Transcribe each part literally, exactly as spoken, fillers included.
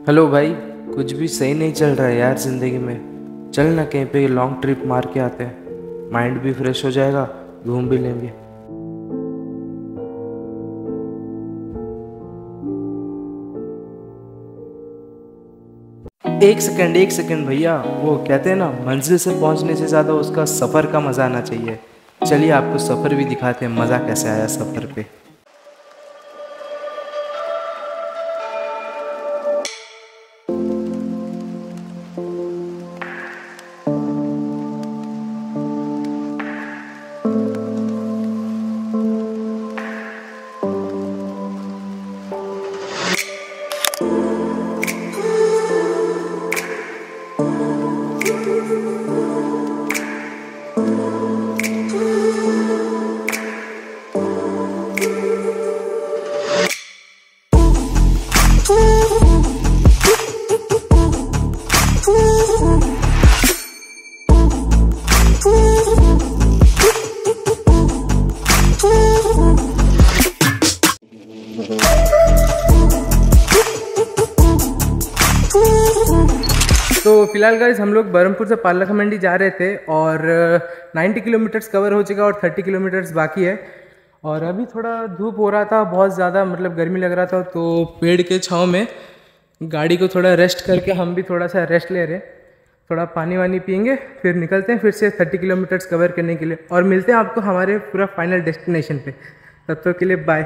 Hello भाई, कुछ भी सही नहीं चल रहा है यार ज़िंदगी में। चल ना कहीं पे लॉन्ग ट्रिप मार के आते हैं, माइंड भी फ्रेश हो जाएगा, घूम भी लेंगे। एक सेकंड एक सेकंड भैया, वो कहते हैं ना, मंजिल से पहुंचने से ज़्यादा उसका सफ़र का मज़ा आना चाहिए। चलिए आपको सफ़र भी दिखाते हैं, मज़ा कैसे आया सफ़र पे। तो फिलहाल गाइस हम लोग बरहमपुर से पालक मंडी जा रहे थे और नब्बे किलोमीटर्स कवर हो चुका और तीस किलोमीटर्स बाकी है। और अभी थोड़ा धूप हो रहा था बहुत ज़्यादा, मतलब गर्मी लग रहा था, तो पेड़ के छांव में गाड़ी को थोड़ा रेस्ट करके हम भी थोड़ा सा रेस्ट ले रहे, थोड़ा पानी वानी पियेंगे, फिर निकलते हैं फिर से तीस किलोमीटर्स कवर करने के लिए और मिलते हैं आपको हमारे पूरा फाइनल डेस्टिनेशन पे। तब तक के लिए बाय।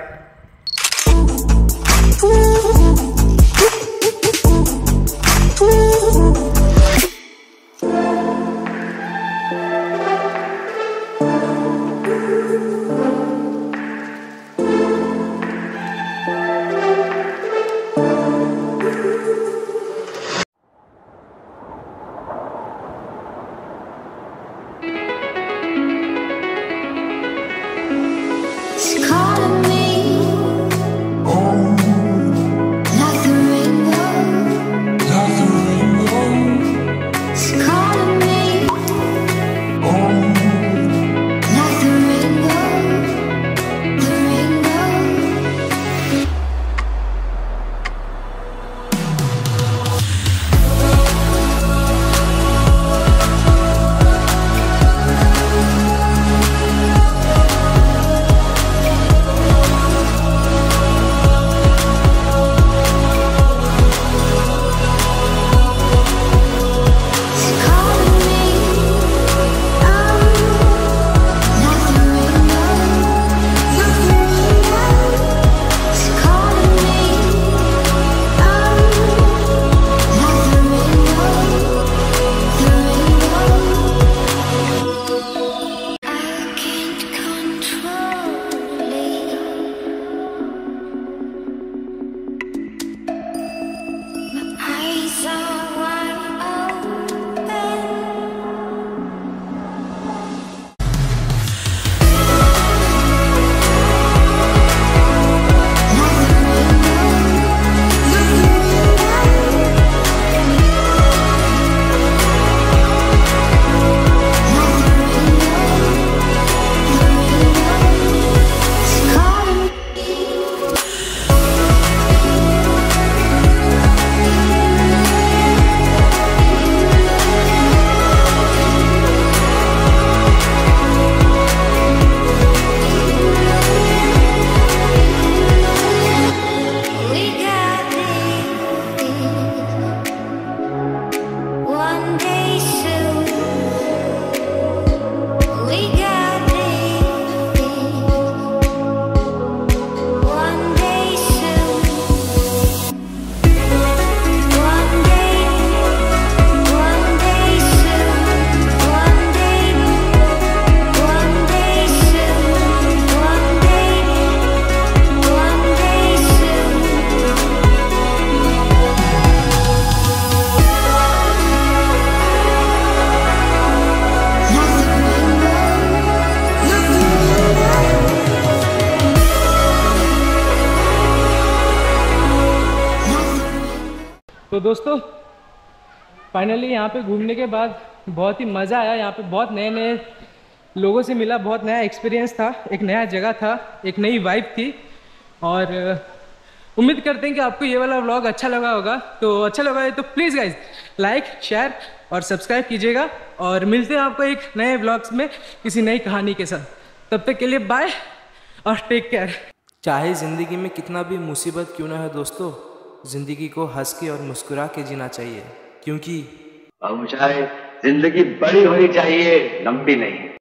तो दोस्तों फाइनली यहाँ पे घूमने के बाद बहुत ही मज़ा आया। यहाँ पे बहुत नए नए लोगों से मिला, बहुत नया एक्सपीरियंस था, एक नया जगह था, एक नई वाइब थी और उम्मीद करते हैं कि आपको ये वाला व्लॉग अच्छा लगा होगा। तो अच्छा लगा है तो प्लीज़ गाइज लाइक शेयर और सब्सक्राइब कीजिएगा, और मिलते हैं आपको एक नए व्लॉग्स में किसी नई कहानी के साथ। तब तक के लिए बाय और टेक केयर। चाहे ज़िंदगी में कितना भी मुसीबत क्यों ना हो दोस्तों, ज़िंदगी को हंस के और मुस्कुरा के जीना चाहिए, क्योंकि अब चाहे जिंदगी बड़ी होनी चाहिए, लंबी नहीं।